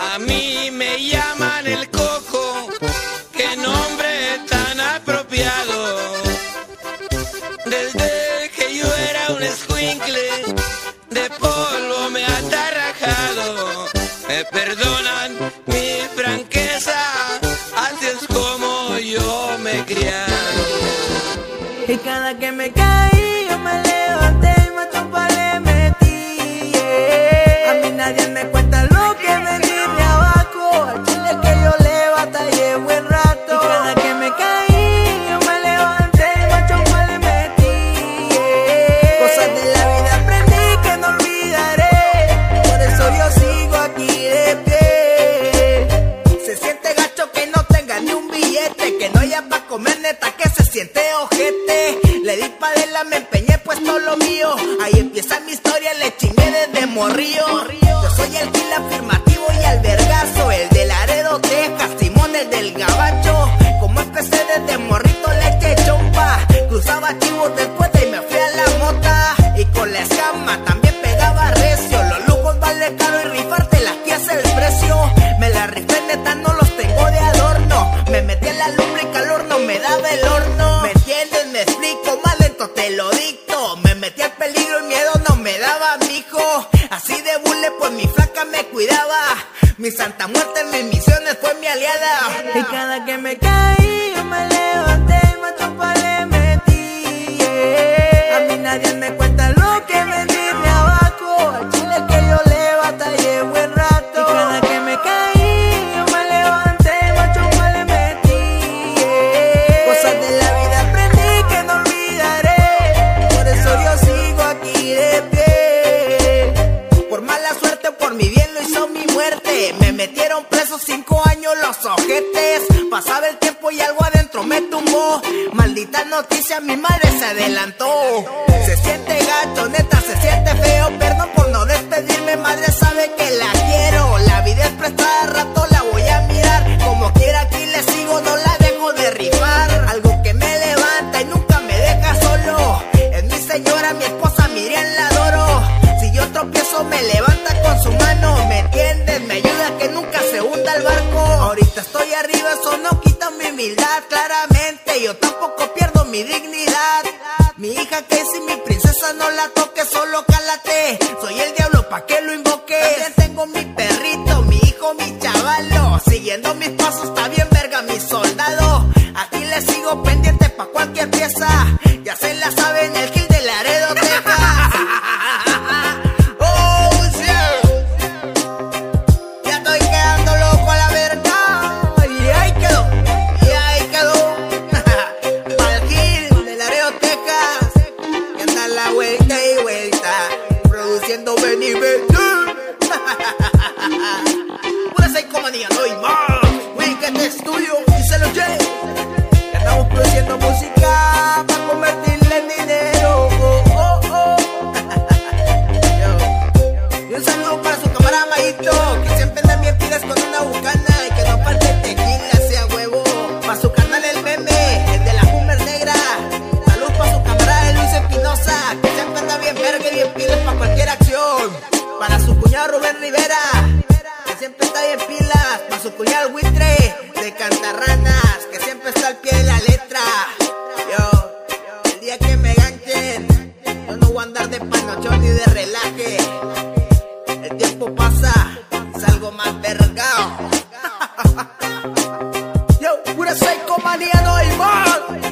A mí me llaman el Coco, qué nombre tan apropiado. Desde que yo era un escuincle, de polvo me atarrajado. Me perdonan mi franqueza, así es como yo me he criado. Y cada que me caí, yo me levanté y más chupa le metí. A mí nadie me cuenta lo que me di de abajo. Al chile que yo le batallé buen rato. Y cada que me caí, yo me levanté y más chupa le metí. Cosas de la vida aprendí que no olvidaré. Por eso yo sigo aquí de pie. Se siente gacho que no tenga ni un billete, que no haya pa' comer, neta que se siente ojete. Le di pa' adelante, me empeñé pues todo lo mío. Ahí empieza mi historia, le chingué desde morrío. Yo soy el kill afirmativo y albergazo, el de Laredo, Texas, Simón el del Gabacho. Como empecé desde morrito le eché chompa. Cruzaba chivos después de y me fui a la mota. Y con la escama también pegaba recio. Los lujos vale caro y rifarte aquí es el precio. Me la rifé neta, no los tengo de adorno. Me metí en la lumbre y calor no me daba el horno. ¿Me entiendes? Me explico, más lento te lo dicto. Me metí al peligro y miedo no me daba, mijo. Así de bule pues mi flaca me cuidaba. Mi santa muerte en mis misiones fue mi aliada. Y cada que me caí yo me levanté y más chupa le metí. A mí nadie me cuenta lo que me di de abajo. Al chile que yo le batallé buen rato. Y cada que me caí yo me levanté y más chupa le metí. Cosas de la vida aprendí que no olvidaré. Por eso yo sigo aquí de pie. Por mala suerte, por mi bien lo hizo mi muerte. Me metieron preso 5 años los ojetes. Pasaba el tiempo y algo adentro me tumbó. Maldita noticia, mi madre se adelantó. Se siente gacho, neta, se siente feo. Perdón por no despedirme, madre sabe que la quiero. La vida es prestada, rato la voy a mirar. Como quiera aquí le sigo, no la dejo de rifar. Algo que me levanta y nunca me deja solo. Es mi señora, mi esposa, Miriam, la adoro. Si yo tropiezo me levanta con su mano. ¿Me entiendes? Me ayuda a que nunca se hunda el barco. Ahorita estoy arriba, eso no quita mi humildad. Claramente yo tampoco pierdo mi dignidad. Mi hija que si mi princesa no la toque, solo cálate. Soy el diablo pa' que lo invoque. También tengo mi perrito, mi hijo, mi chavalo. Siguiendo mis pasos está bien verga mi soldado. Aquí le sigo pendiente pa' cualquier pieza. Ya se la saben, el kill de Laredo, Texas. Oh, shit. Ya estoy quedando loco a la verga. Y ahí quedó, y ahí quedó. Pa'l kill de Laredo, Texas. Que anda la vuelta y vuelta, produciendo Benny Bell. Pura psicomanía, no hay más. Weekend Studio, díselo Jay. Que andamos produciendo música para convertirla en dinero. Oh, oh, oh. Y un saludo para su camarada Mayito, que siempre también pides con una bucana y que no falte tequila, sea huevo. Para su carnal el meme, el de la Hummer negra. Salud para su camarada Luis Espinosa, que siempre anda bien verga y bien pilas para cualquier acción. Para su cuñado Rubén Rivera, que siempre está bien pilas. Para su cuñado Buitre de Cantarranas, que siempre está al pie de la letra. Yo, el día que me ganchen, yo no voy a andar de panochón ni de relaje. El tiempo pasa, salgo más vergao. Yo, pura psicomanía, no hay más.